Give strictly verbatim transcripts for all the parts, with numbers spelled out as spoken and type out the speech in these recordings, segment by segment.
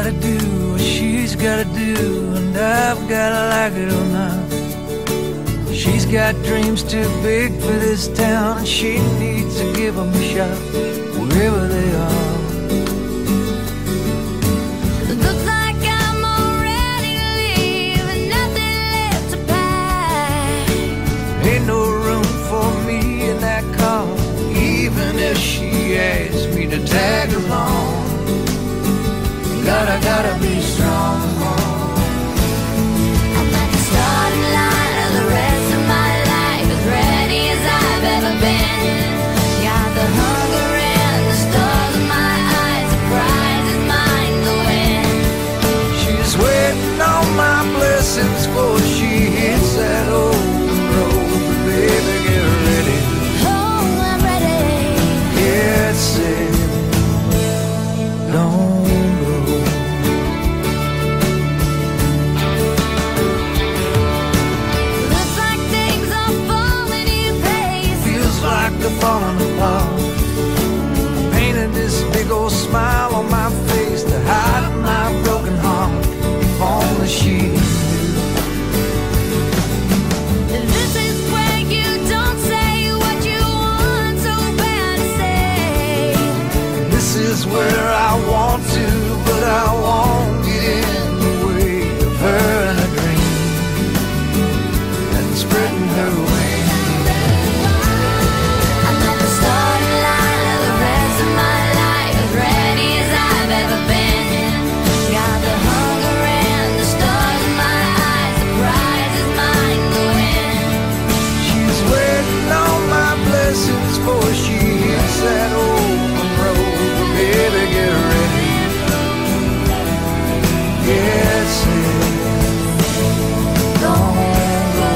gotta do what she's gotta do, and I've gotta like it or not. She's got dreams too big for this town, and she needs to give them a shot, wherever they are. Looks like I'm all ready to leave, and nothing left to pack. Ain't no room for me in that car, even if she asks me to tag along. God, I gotta be strong. I'm at the starting line of the rest of my life, as ready as I've ever been. Got the hunger and the stars in my eyes, the prize is mine to win. She's waiting on my blessings before she hits that open road. Baby, get ready. Oh, I'm ready. Get set. Don't. Falling apart. Painted this big old smile on my face to hide my broken heart. If only she knew. This is where you don't say what you want so bad to say. This is where I want to, but I won't get in the way of her and a dream and spreading her wings. Before she hits that open road, baby, get ready. Get set. Don't go.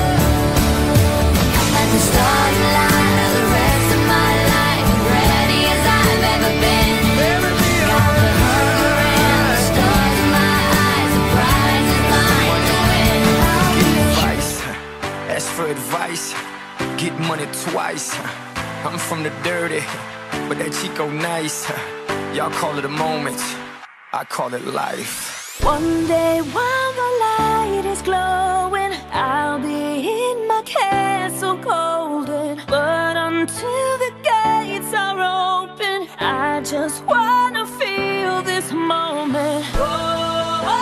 I'm at the starting line of the rest of my life, as ready as I've ever been. Baby, be got the hunger and the stars in my eyes, the prize is mine to win. Give advice, ask for advice, get money twice. I'm from the dirty, but that Chico nice. Y'all call it a moment, I call it life. One day while the light is glowing, I'll be in my castle golden. But until the gates are open, I just wanna feel this moment. Oh, oh,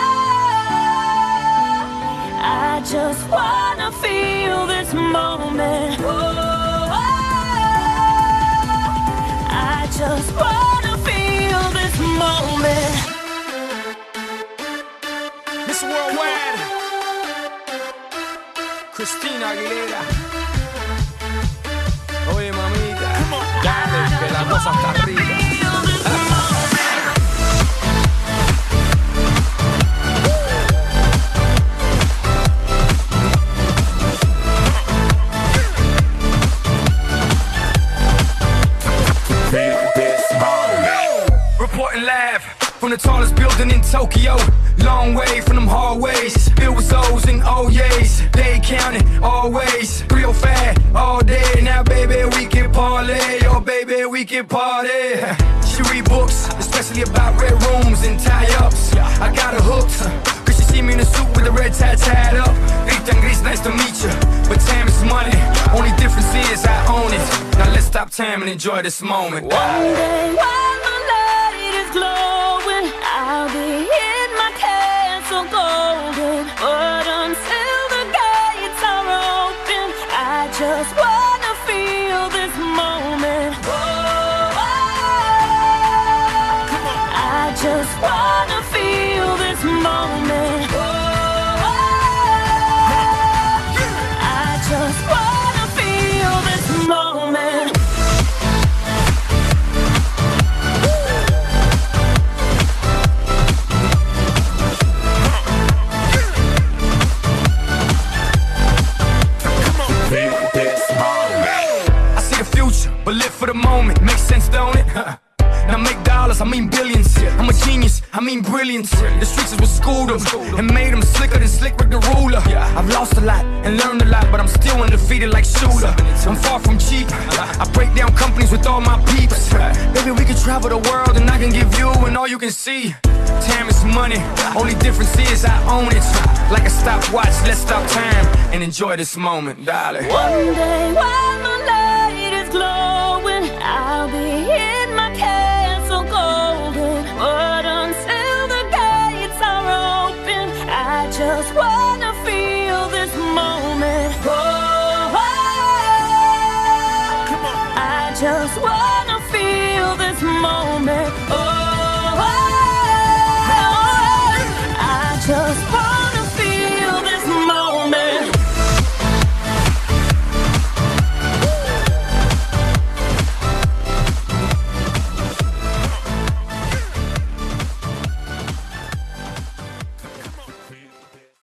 I just wanna feel this moment. Oh, I just wanna feel this moment. Miss Worldwide, Christina Aguilera. Oye, mamita, dale, que la cosa está arriba. Reporting live from the tallest building in Tokyo. Long way from them hallways, filled with O's and O's. They counting always, real fat all day. Now baby we can parlay, oh baby we can party. She read books, especially about red rooms and tie-ups. I got her hooked, cause she see me in a suit with the red tie tied up. Rita and Gris, nice to meet you, but time is money. Only difference is I own it. Now let's stop time and enjoy this moment. One day while the light is glowing, I'll be in my castle golden. But until the gates are open, I just wanna feel this moment. Oh, I just wanna feel this moment. Oh, I just wanna feel this moment. But live for the moment, makes sense, don't it? Now make dollars, I mean billions. I'm a genius, genius, I mean brilliance. The streets is what schooled them and made them slicker than Slick Rick the Ruler. I've lost a lot and learned a lot, but I'm still undefeated like Shooter. I'm far from cheap, I break down companies with all my peeps. Baby, we can travel the world and I can give you and all you can see. Time is money, only difference is I own it. Like a stopwatch, let's stop time and enjoy this moment, darling. One day while my light is glowing, I'll be in my castle golden. But until the gates are open, I just wanna feel this moment. Oh, I just wanna feel this moment. Oh, I just wanna